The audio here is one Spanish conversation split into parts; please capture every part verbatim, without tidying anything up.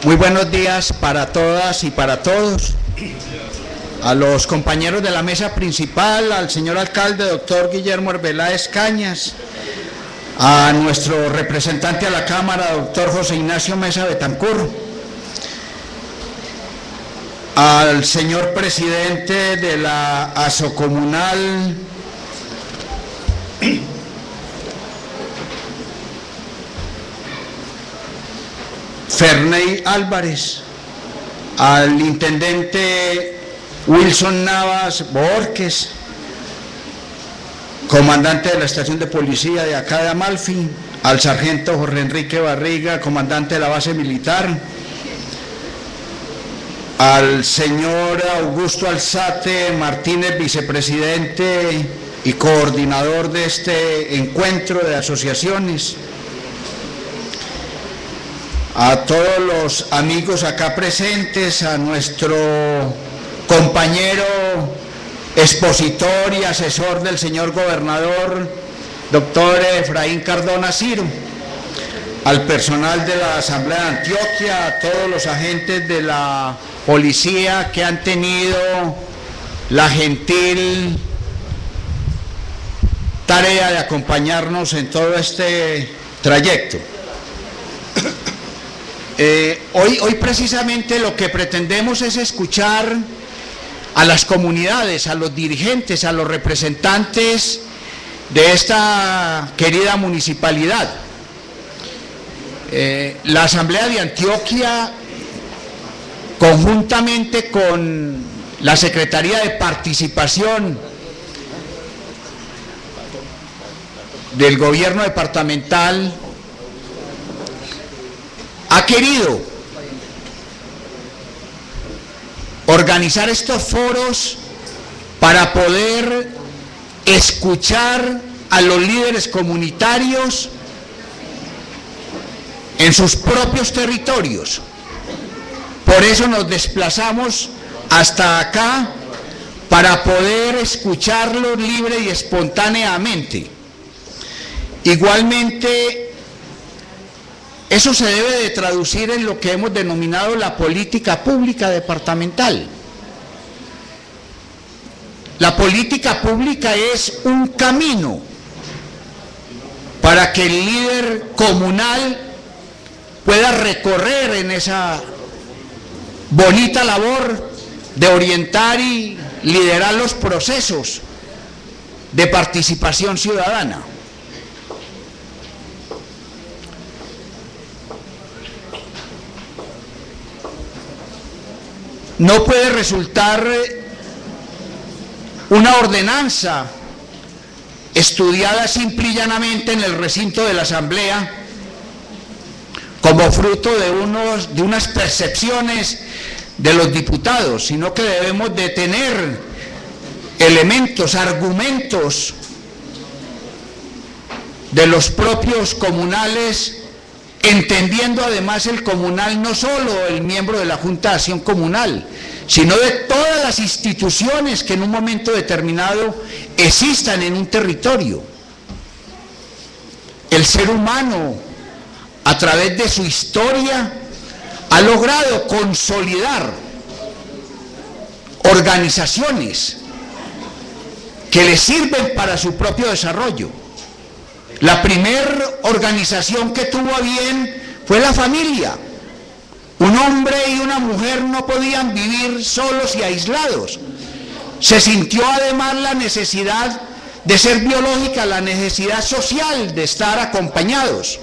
Muy buenos días para todas y para todos. A los compañeros de la mesa principal, al señor alcalde, doctor Guillermo Arbeláez Cañas, a nuestro representante a la Cámara, doctor José Ignacio Mesa Betancur, al señor presidente de la Asocomunal, Ferney Álvarez, al intendente Wilson Navas Borges, comandante de la estación de policía de acá de Amalfi, al sargento Jorge Enrique Barriga, comandante de la base militar, al señor Augusto Alzate Martínez, vicepresidente y coordinador de este encuentro de asociaciones, a todos los amigos acá presentes, a nuestro compañero expositor y asesor del señor gobernador, doctor Efraín Cardona Ciro, al personal de la Asamblea de Antioquia, a todos los agentes de la policía que han tenido la gentil tarea de acompañarnos en todo este trayecto. Eh, hoy, hoy precisamente lo que pretendemos es escuchar a las comunidades, a los dirigentes, a los representantes de esta querida municipalidad. Eh, la Asamblea de Antioquia, conjuntamente con la Secretaría de Participación del Gobierno Departamental, ha querido organizar estos foros para poder escuchar a los líderes comunitarios en sus propios territorios. Por eso nos desplazamos hasta acá, para poder escucharlos libre y espontáneamente. Igualmente, eso se debe de traducir en lo que hemos denominado la política pública departamental. La política pública es un camino para que el líder comunal pueda recorrer en esa bonita labor de orientar y liderar los procesos de participación ciudadana. No puede resultar una ordenanza estudiada simple y llanamente en el recinto de la Asamblea como fruto de, unos, de unas percepciones de los diputados, sino que debemos de tener elementos, argumentos de los propios comunales, entendiendo además el comunal no solo el miembro de la Junta de Acción Comunal, sino de todas las instituciones que en un momento determinado existan en un territorio. El ser humano, a través de su historia, ha logrado consolidar organizaciones que le sirven para su propio desarrollo. La primera organización que tuvo a bien fue la familia. Un hombre y una mujer no podían vivir solos y aislados. Se sintió además la necesidad de ser biológica, la necesidad social de estar acompañados.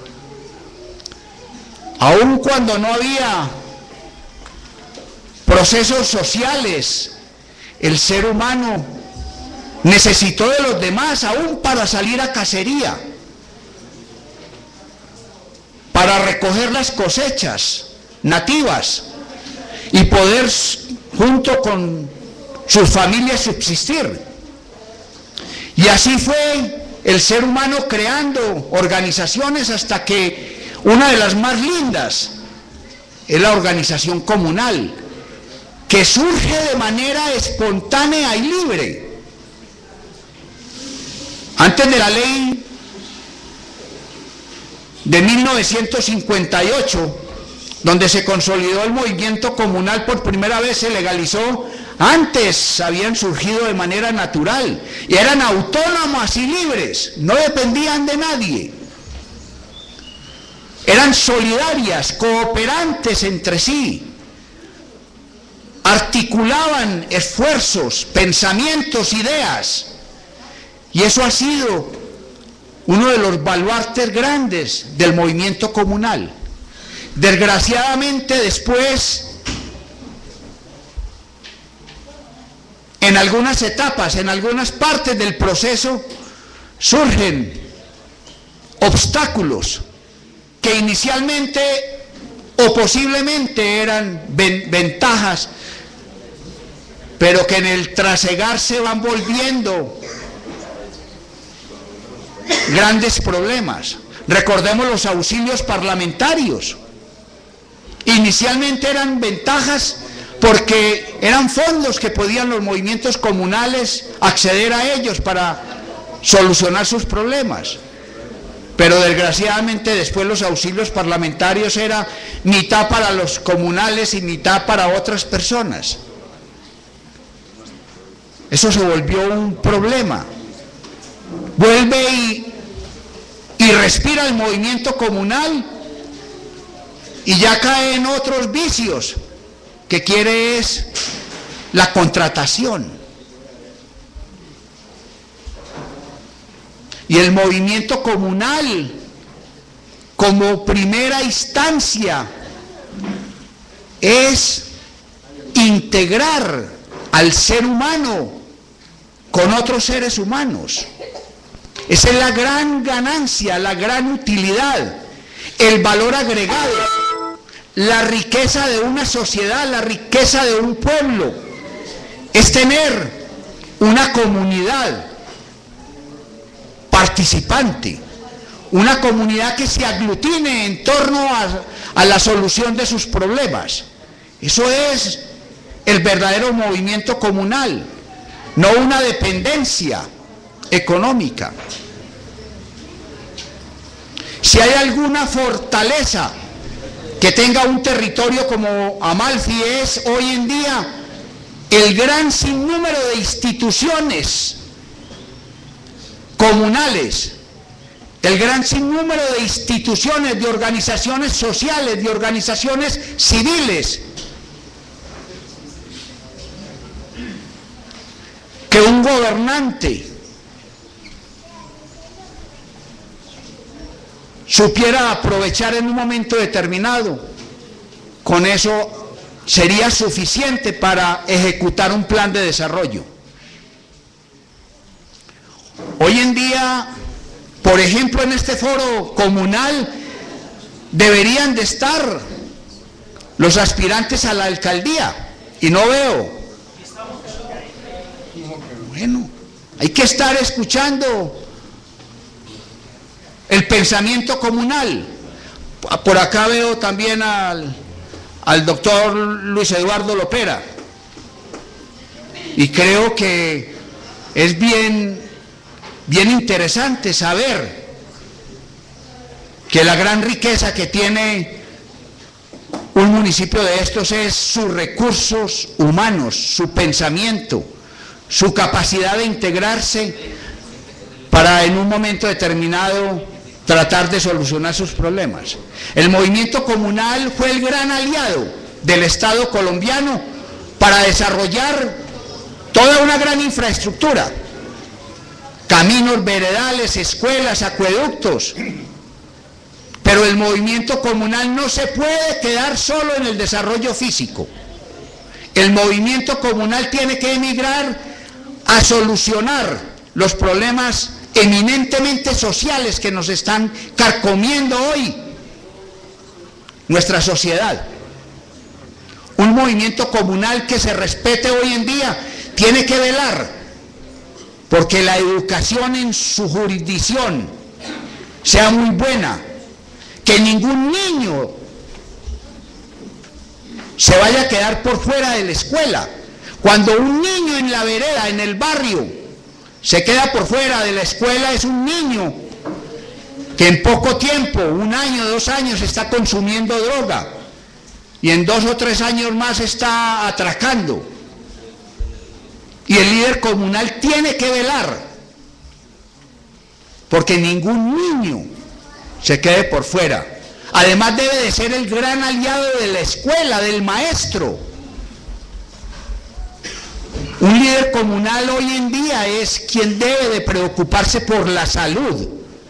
Aun cuando no había procesos sociales, el ser humano necesitó de los demás, aún para salir a cacería, para recoger las cosechas nativas y poder junto con sus familias subsistir. Y así fue el ser humano creando organizaciones hasta que una de las más lindas es la organización comunal, que surge de manera espontánea y libre. Antes de la ley de mil novecientos cincuenta y ocho, donde se consolidó el movimiento comunal por primera vez, se legalizó. Antes habían surgido de manera natural y eran autónomas y libres, no dependían de nadie. Eran solidarias, cooperantes entre sí, articulaban esfuerzos, pensamientos, ideas, y eso ha sido uno de los baluartes grandes del movimiento comunal. Desgraciadamente después, en algunas etapas, en algunas partes del proceso, surgen obstáculos que inicialmente o posiblemente eran ven, ventajas, pero que en el trasegar se van volviendo grandes problemas. Recordemos los auxilios parlamentarios. Inicialmente eran ventajas porque eran fondos que podían los movimientos comunales acceder a ellos para solucionar sus problemas. Pero desgraciadamente después los auxilios parlamentarios era mitad para los comunales y mitad para otras personas. Eso se volvió un problema. Vuelve y, y respira el movimiento comunal y ya cae en otros vicios que quiere es la contratación. Y el movimiento comunal, como primera instancia, es integrar al ser humano con otros seres humanos. Esa es la gran ganancia, la gran utilidad, el valor agregado, la riqueza de una sociedad, la riqueza de un pueblo, es tener una comunidad participante, una comunidad que se aglutine en torno a, a la solución de sus problemas. Eso es el verdadero movimiento comunal, no una dependencia económica. Si hay alguna fortaleza que tenga un territorio como Amalfi, es hoy en día el gran sinnúmero de instituciones comunales, el gran sinnúmero de instituciones, de organizaciones sociales, de organizaciones civiles, que un gobernante supiera aprovechar en un momento determinado, con eso sería suficiente para ejecutar un plan de desarrollo. Hoy en día, por ejemplo, en este foro comunal deberían de estar los aspirantes a la alcaldía y no veo. Bueno, hay que estar escuchando el pensamiento comunal. Por acá veo también al, al doctor Luis Eduardo Lopera, y creo que es bien, bien interesante saber que la gran riqueza que tiene un municipio de estos es sus recursos humanos, su pensamiento, su capacidad de integrarse para en un momento determinado tratar de solucionar sus problemas. El movimiento comunal fue el gran aliado del Estado colombiano para desarrollar toda una gran infraestructura, caminos, veredales, escuelas, acueductos. Pero el movimiento comunal no se puede quedar solo en el desarrollo físico. El movimiento comunal tiene que emigrar a solucionar los problemas eminentemente sociales que nos están carcomiendo hoy nuestra sociedad. Un movimiento comunal que se respete hoy en día tiene que velar porque la educación en su jurisdicción sea muy buena, que ningún niño se vaya a quedar por fuera de la escuela. Cuando un niño en la vereda, en el barrio, se queda por fuera de la escuela, es un niño que en poco tiempo, un año, dos años, está consumiendo droga. y en dos o tres años más está atracando. Y el líder comunal tiene que velar porque ningún niño se quede por fuera. Además debe de ser el gran aliado de la escuela, del maestro. Un líder comunal hoy en día es quien debe de preocuparse por la salud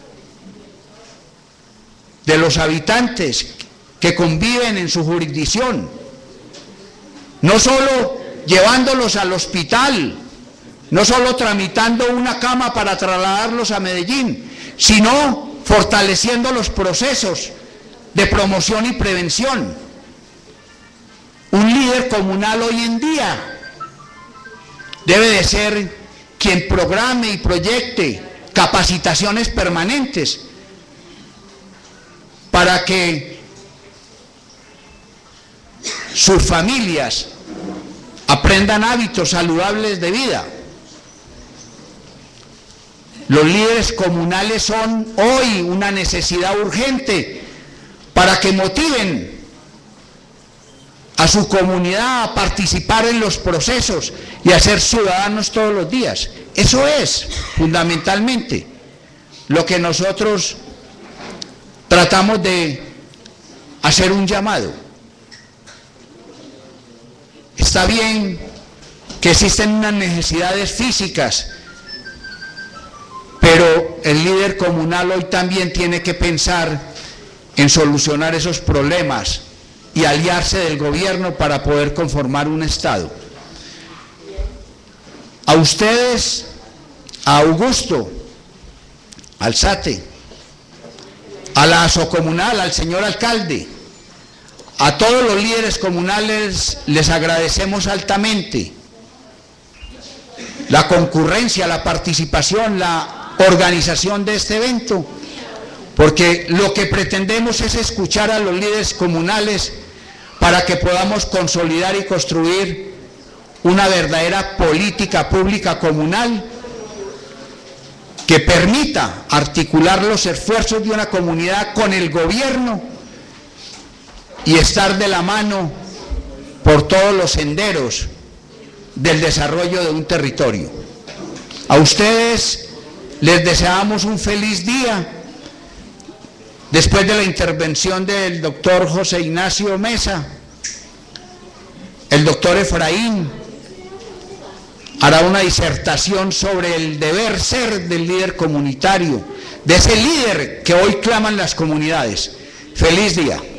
de los habitantes que conviven en su jurisdicción, no solo llevándolos al hospital, no solo tramitando una cama para trasladarlos a Medellín, sino fortaleciendo los procesos de promoción y prevención. Un líder comunal hoy en día debe de ser quien programe y proyecte capacitaciones permanentes para que sus familias aprendan hábitos saludables de vida. Los líderes comunales son hoy una necesidad urgente para que motiven a su comunidad a participar en los procesos y a ser ciudadanos todos los días. Eso es fundamentalmente lo que nosotros tratamos de hacer un llamado. Está bien que existen unas necesidades físicas, pero el líder comunal hoy también tiene que pensar en solucionar esos problemas y aliarse del gobierno para poder conformar un Estado. A ustedes, a Augusto, al SATE, a la asocomunal, al señor alcalde, a todos los líderes comunales les agradecemos altamente la concurrencia, la participación, la organización de este evento, porque lo que pretendemos es escuchar a los líderes comunales para que podamos consolidar y construir una verdadera política pública comunal que permita articular los esfuerzos de una comunidad con el gobierno y estar de la mano por todos los senderos del desarrollo de un territorio. A ustedes les deseamos un feliz día. Después de la intervención del doctor José Ignacio Mesa, el doctor Efraín hará una disertación sobre el deber ser del líder comunitario, de ese líder que hoy claman las comunidades. Feliz día.